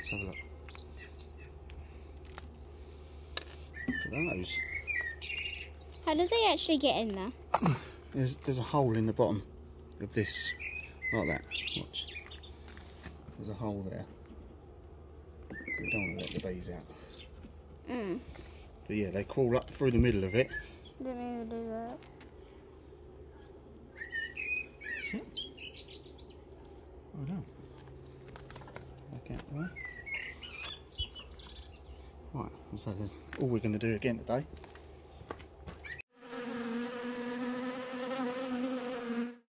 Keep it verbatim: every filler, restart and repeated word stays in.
Let's have a look. Look at those. How do they actually get in there? There's, there's a hole in the bottom of this, like that. Watch. There's a hole there. We don't want to let the bees out. Mm. But yeah, they crawl up through the middle of it. Didn't mean to do that. That's it. Well done. Back out the way. Right, so that's all we're going to do again today.